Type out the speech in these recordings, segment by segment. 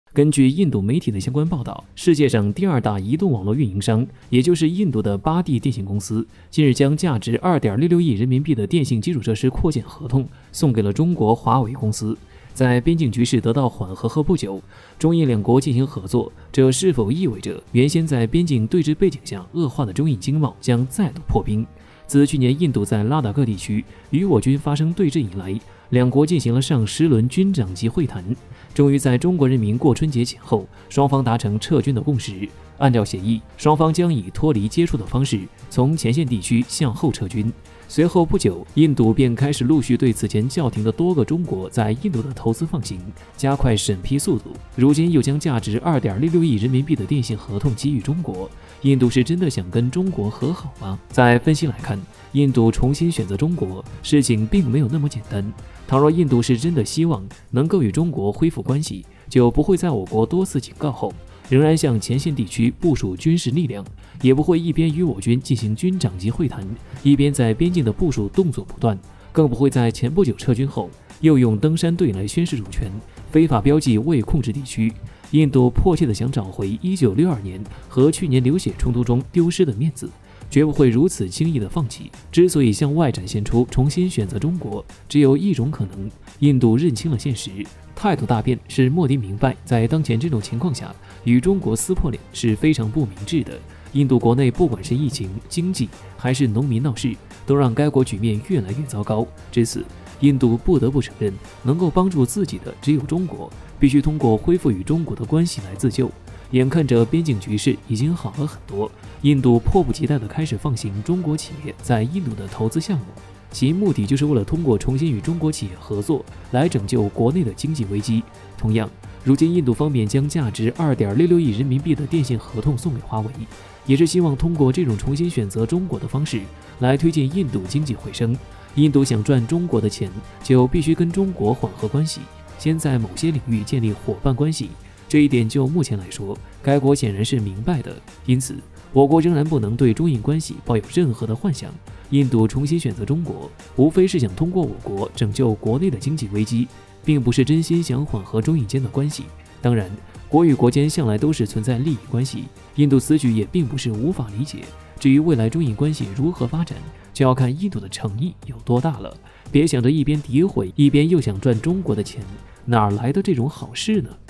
根据印度媒体的相关报道，世界上第2大移动网络运营商，也就是印度的巴蒂电信公司，近日将价值2.66亿人民币的电信基础设施扩建合同送给了中国华为公司。在边境局势得到缓和后不久，中印两国进行合作，这是否意味着原先在边境对峙背景下恶化的中印经贸将再度破冰？自去年印度在拉达克地区与我军发生对峙以来，两国进行了上10轮军长级会谈，终于在中国人民过春节前后，双方达成撤军的共识。按照协议，双方将以脱离接触的方式从前线地区向后撤军。随后不久，印度便开始陆续对此前叫停的多个中国在印度的投资放行，加快审批速度。如今又将价值2.66亿人民币的电信合同给予中国，印度是真的想跟中国和好吗？在分析来看，印度重新选择中国，事情并没有那么简单。倘若印度是真的希望能够与中国恢复关系，就不会在我国多次警告后，仍然向前线地区部署军事力量，也不会一边与我军进行军长级会谈，一边在边境的部署动作不断，更不会在前不久撤军后，又用登山队来宣示主权，非法标记未控制地区。印度迫切地想找回1962年和去年流血冲突中丢失的面子，绝不会如此轻易地放弃。之所以向外展现出重新选择中国，只有一种可能：印度认清了现实，态度大变，是莫迪明白，在当前这种情况下，与中国撕破脸是非常不明智的。印度国内不管是疫情、经济还是农民闹事，都让该国局面越来越糟糕。至此，印度不得不承认，能够帮助自己的只有中国，必须通过恢复与中国的关系来自救。眼看着边境局势已经好了很多，印度迫不及待地开始放行中国企业在印度的投资项目，其目的就是为了通过重新与中国企业合作来拯救国内的经济危机。同样，如今印度方面将价值2.66亿人民币的电信合同送给华为，也是希望通过这种重新选择中国的方式来推进印度经济回升。印度想赚中国的钱，就必须跟中国缓和关系，先在某些领域建立伙伴关系。这一点就目前来说，该国显然是明白的。因此，我国仍然不能对中印关系抱有任何的幻想。印度重新选择中国，无非是想通过我国拯救国内的经济危机，并不是真心想缓和中印间的关系。当然，国与国间向来都是存在利益关系，印度此举也并不是无法理解。至于未来中印关系如何发展，就要看印度的诚意有多大了。别想着一边诋毁，一边又想赚中国的钱，哪来的这种好事呢？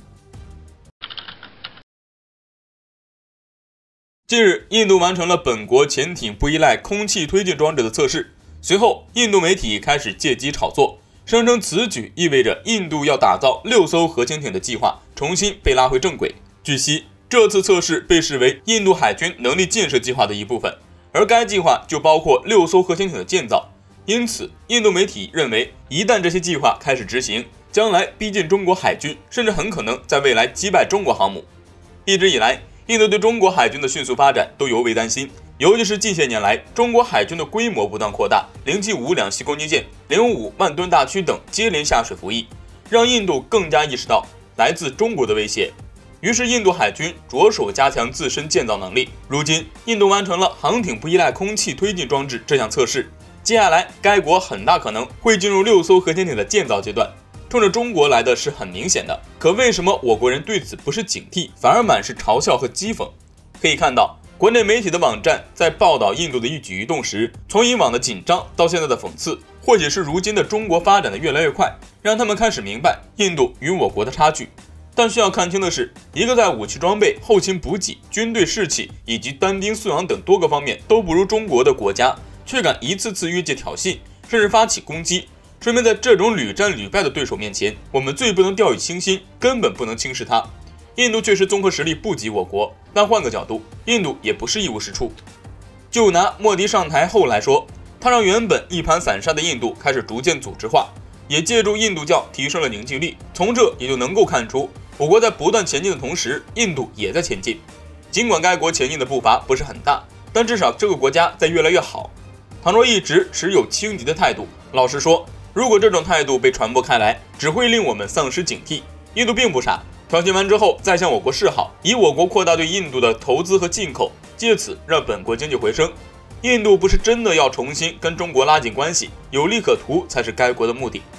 近日，印度完成了本国潜艇不依赖空气推进装置的测试。随后，印度媒体开始借机炒作，声称此举意味着印度要打造6艘核潜艇的计划重新被拉回正轨。据悉，这次测试被视为印度海军能力建设计划的一部分，而该计划就包括6艘核潜艇的建造。因此，印度媒体认为，一旦这些计划开始执行，将来逼近中国海军，甚至很可能在未来击败中国航母。一直以来，印度对中国海军的迅速发展都尤为担心，尤其是近些年来，中国海军的规模不断扩大，075两栖攻击舰、055万吨大驱等接连下水服役，让印度更加意识到来自中国的威胁。于是，印度海军着手加强自身建造能力。如今，印度完成了航艇不依赖空气推进装置这项测试，接下来该国很大可能会进入6艘核潜艇的建造阶段。冲着中国来的是很明显的，可为什么我国人对此不是警惕，反而满是嘲笑和讥讽？可以看到，国内媒体的网站在报道印度的一举一动时，从以往的紧张到现在的讽刺，或者是如今的中国发展的越来越快，让他们开始明白印度与我国的差距。但需要看清的是，一个在武器装备、后勤补给、军队士气以及单兵素养等多个方面都不如中国的国家，却敢一次次越界挑衅，甚至发起攻击。说明在这种屡战屡败的对手面前，我们最不能掉以轻心，根本不能轻视他。印度确实综合实力不及我国，但换个角度，印度也不是一无是处。就拿莫迪上台后来说，他让原本一盘散沙的印度开始逐渐组织化，也借助印度教提升了凝聚力。从这也就能够看出，我国在不断前进的同时，印度也在前进。尽管该国前进的步伐不是很大，但至少这个国家在越来越好。倘若一直持有轻敌的态度，老实说，如果这种态度被传播开来，只会令我们丧失警惕。印度并不傻，挑衅完之后再向我国示好，以我国扩大对印度的投资和进口，借此让本国经济回升。印度不是真的要重新跟中国拉近关系，有利可图才是该国的目的。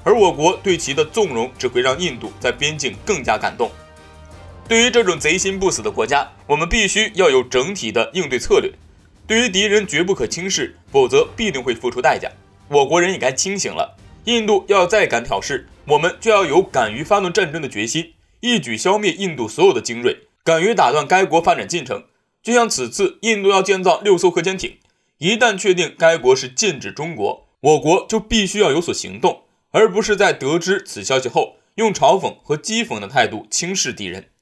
而我国对其的纵容只会让印度在边境更加感动。对于这种贼心不死的国家，我们必须要有整体的应对策略。对于敌人绝不可轻视，否则必定会付出代价。我国人也该清醒了，印度要再敢挑事，我们就要有敢于发动战争的决心，一举消灭印度所有的精锐，敢于打断该国发展进程。就像此次印度要建造6艘核潜艇，一旦确定该国是剑指中国，我国就必须要有所行动，而不是在得知此消息后用嘲讽和讥讽的态度轻视敌人。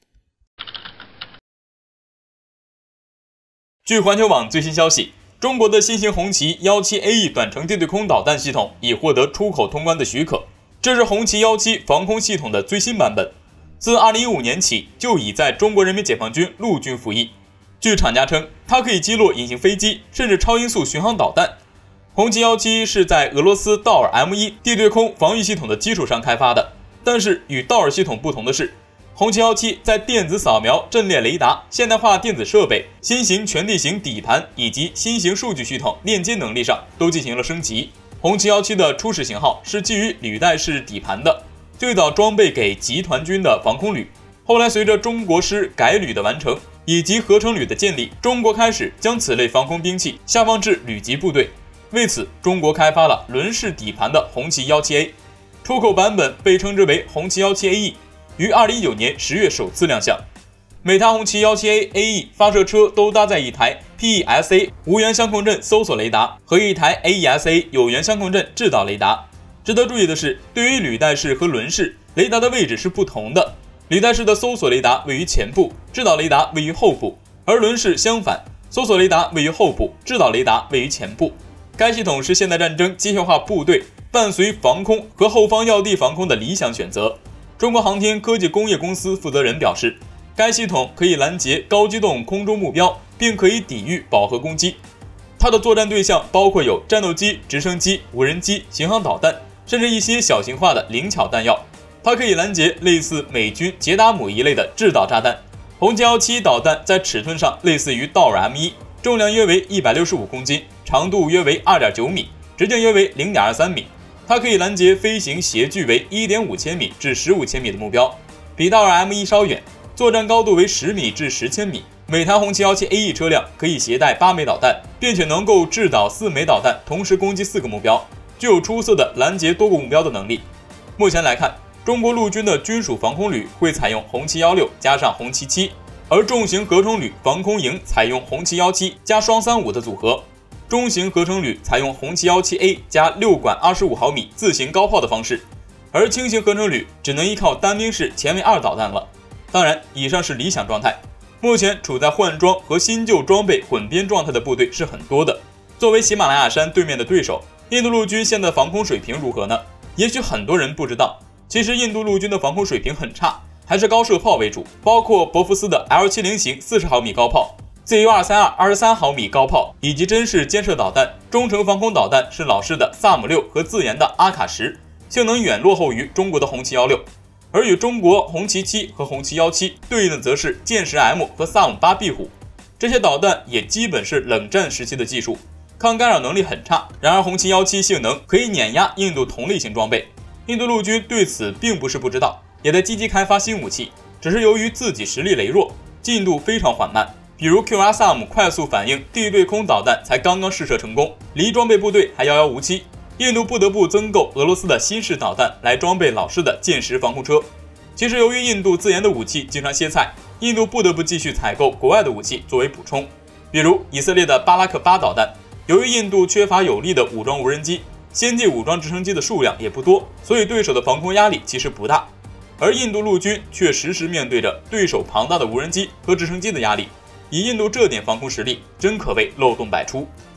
据环球网最新消息，中国的新型红旗 17AE 短程地对空导弹系统已获得出口通关的许可，这是红旗17防空系统的最新版本，自2015年起就已在中国人民解放军陆军服役。据厂家称，它可以击落隐形飞机，甚至超音速巡航导弹。红旗17是在俄罗斯道尔 M1 地对空防御系统的基础上开发的，但是与道尔系统不同的是，红旗17在电子扫描、阵列雷达、现代化电子设备、新型全地形底盘以及新型数据系统链接能力上都进行了升级。红旗17的初始型号是基于履带式底盘的，最早装备给集团军的防空旅，后来随着中国师改旅的完成以及合成旅的建立，中国开始将此类防空兵器下放至旅级部队。为此，中国开发了轮式底盘的红旗17A， 出口版本被称之为红旗17AE，于2019年10月首次亮相。每台红旗17A AE 发射车都搭载一台 PESA 无源相控阵搜索雷达和一台 AESA 有源相控阵制导雷达。值得注意的是，对于履带式和轮式，雷达的位置是不同的。履带式的搜索雷达位于前部，制导雷达位于后部，而轮式相反，搜索雷达位于后部，制导雷达位于前部。该系统是现代战争机械化部队伴随防空和后方要地防空的理想选择。中国航天科技工业公司负责人表示，该系统可以拦截高机动空中目标，并可以抵御饱和攻击。它的作战对象包括有战斗机、直升机、无人机、巡航导弹，甚至一些小型化的灵巧弹药。它可以拦截类似美军捷达姆一类的制导炸弹。红旗17导弹在尺寸上类似于道尔 M1， 重量约为165公斤，长度约为 2.9 米，直径约为 0.23 米。它可以拦截飞行斜距为 1.5 千米至15千米的目标，比道尔 M1 稍远，作战高度为10米至10千米。每台红旗17AE 车辆可以携带8枚导弹，并且能够制导4枚导弹，同时攻击4个目标，具有出色的拦截多个目标的能力。目前来看，中国陆军的军属防空旅会采用红旗16加上红旗7，而重型合成旅防空营采用红旗17加双35的组合。中型合成旅采用红旗17A 加6管25毫米自行高炮的方式，而轻型合成旅只能依靠单兵式前卫2导弹了。当然，以上是理想状态。目前处在换装和新旧装备混编状态的部队是很多的。作为喜马拉雅山对面的对手，印度陆军现在防空水平如何呢？也许很多人不知道，其实印度陆军的防空水平很差，还是高射炮为主，包括博福斯的 L70型40毫米高炮、ZU-232 23毫米高炮以及针式肩射导弹。中程防空导弹是老式的萨姆6和自研的阿卡什，性能远落后于中国的红旗16。而与中国红旗7和红旗17对应的则是剑10 M 和萨姆8壁虎，这些导弹也基本是冷战时期的技术，抗干扰能力很差。然而红旗17性能可以碾压印度同类型装备，印度陆军对此并不是不知道，也在积极开发新武器，只是由于自己实力羸弱，进度非常缓慢。比如 QRSAM 快速反应地对空导弹才刚刚试射成功，离装备部队还遥遥无期。印度不得不增购俄罗斯的新式导弹来装备老式的剑10防空车。其实由于印度自研的武器经常歇菜，印度不得不继续采购国外的武器作为补充，比如以色列的巴拉克8导弹。由于印度缺乏有力的武装无人机，先进武装直升机的数量也不多，所以对手的防空压力其实不大。而印度陆军却时时面对着对手庞大的无人机和直升机的压力，以印度这点防空实力，真可谓漏洞百出。